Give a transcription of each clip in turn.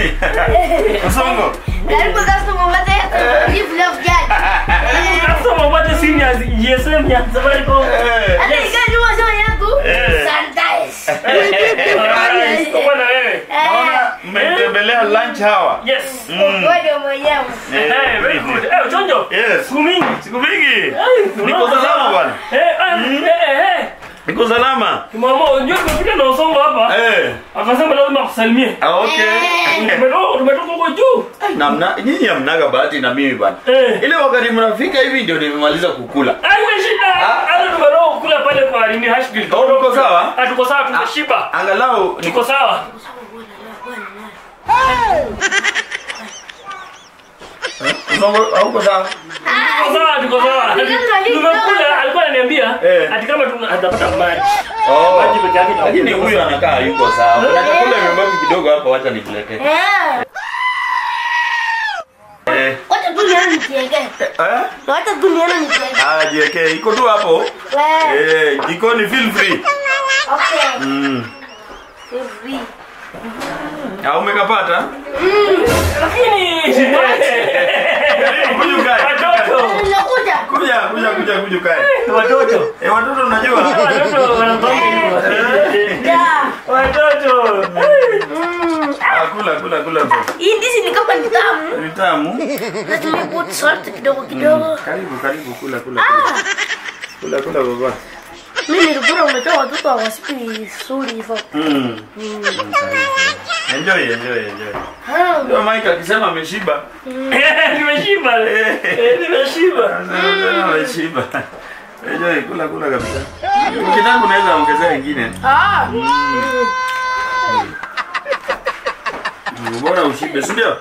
nini? Msongo. Karibu customer mate give love judge. Customer mate seniors GSM ya Safaricom. Hata ikani wazo yangu sanitize. Bwana wewe. Naona mmetembelea lunch hour. Yes. Wewe mwenyewe. Very good. Chonjo. Yes. Siku mingi. Niko salama bwana. Niko salama. Mama, unajua tumefika na Usongo hapa. Akasema lazima kusalimie. Okay. Tumetoka huko juu. Namna nyinyi hamnaga bahati na mimi bwana. Ile wakati mnafika hivi ndio nimemaliza kukula. Shida. Hata tumetoka kukula pale kwa nini Hashbill. Tuko sawa? Tuko sawa, tumeshiba. Angalau niko sawa. Hauko sawa? Tuko sawa. Tumekula, alikuwa ananiambia ati kama tunapata maji. Maji peke yake. Lakini huyu anakaa yuko sawa. Kuna chakula imebaki kidogo hapa, wacha nikuletee. Wacha duniani nitieke. Wacha duniani nitieke. Jiweke. Iko tu hapo. Jikoni feel free. Okay. Feel free. Umekapata? Lakini kuja kae. Watoto. Kuja kae. Watoto. Watoto unajua? Watoto wanapanga hivyo. Watoto. Kula. Hii ndizi ni kama ni tamu. Ni tamu. Lazima put salt kidogo. Karibu kula. Kula baba. Mimi nilikuwa umetoa watoto hawasipi suri hivyo. Enjoy. Ndio Mike akisema ameshiba. Nimeshiba. Enjoy, kula kabisa. Ukitaka unaweza ongezea nyingine. Bora ushibe, si ndio?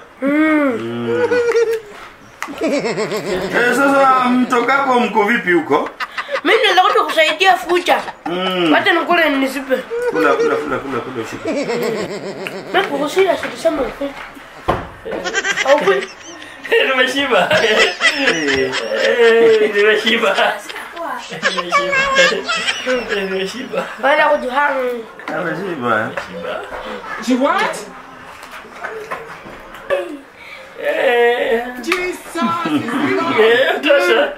Sasa mtokako mko vipi huko? Mimi ndio nataka kusaidia future. Wacha nikule nisipe. Kula ushibe. Mimi kuhusia sitasema ukweli. Au kweli? Nimeshiba. Nimeshiba. Baada kujuhang. Ameshiba. You what? Jesus. Tosha.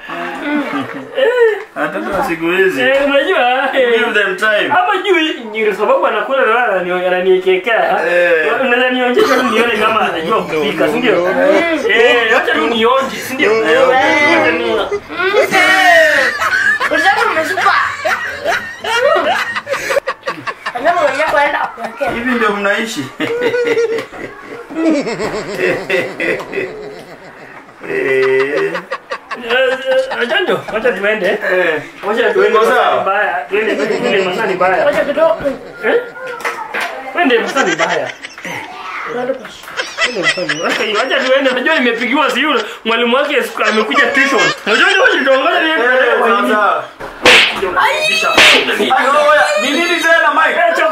Hata siku hizi. Unajua? Give them time. Hapa juu ni sababu anakula na ananiekea. Unaweza nionyesha nione kama anajua kupika, si ndio? Acha tu nionje, si ndio? Unataka msupa. Ana mwenye kwenda kwake. Hivi ndio mnaishi. Ajanjo, wacha tuende. Wacha tuende mbaya. Tuende masani mbaya. Wacha kidogo. Twende masani mbaya. Wacha tuende, unajua nimepigiwa si yule mwalimu wake amekuja tuition. Unajua ndio niende. Ni nini tena Mike?